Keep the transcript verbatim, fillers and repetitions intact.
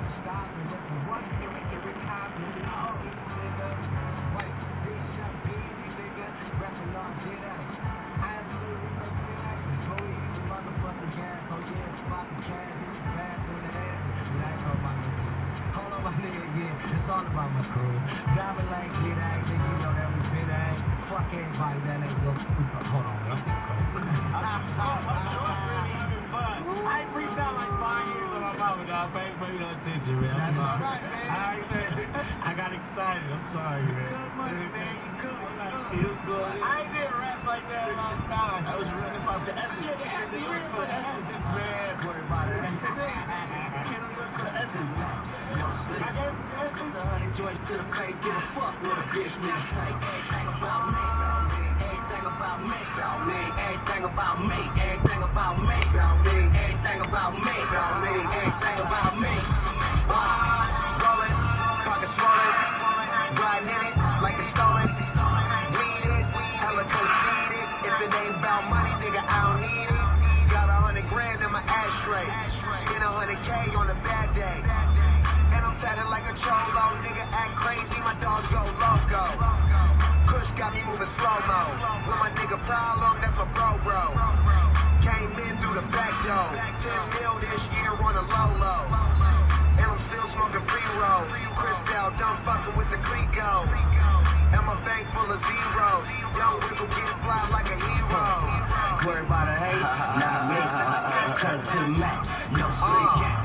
stopping with the one you make it recovery. Oh, nigga. Wait, this shall be nigga. Rapping on Jedi. Absolutely no sin. Go eat some motherfucking gas. Oh, yeah, it's about the cash. Hit you fast in the ass. Relax on my niggas. Hold on, my nigga again. It's all about my crew. Driving like Jedi. Nigga, you know that we fit at. Fuck everybody that ain't go. Hold on, man. I'm getting I ain't freaked out like five years on my mama, dog. Pay for your attention, man. I'm That's sorry. alright, man. Alright, man. I got excited. I'm sorry, man. Good money, man. You good. It was good. I ain't did rap like that in a long time. I was running about the essence. Yeah, the essence. You ready for the essence, man? Worry about it. Can I look to the essence? No sleep. I gave you Scoop the honey joints to the face. Give a fuck what a bitch nigga say. Everything about me. Everything about me. Everything about me. Everything about me. Everything about me. Everything about me. Rolling, pocket swollen, riding in it like it's stolen. Weed it, hella conceited. If it ain't about money, nigga, I don't need it. Got a hundred grand in my ashtray. Spend a hundred K on a bad day. And I'm tatted like a cholo. Nigga act crazy, my dogs go loco. Kush got me moving slow-mo. With my nigga problem, that's my bro bro. Came in through the back door. ten mil this year on a low-low. And I'm still smoking pre-rolls. Cristal done fucking with the Clico. And my bank full of zeros. Young Wizzle get fly like a hero. Worry about it, hey? Not me. Turn to max. No sleep.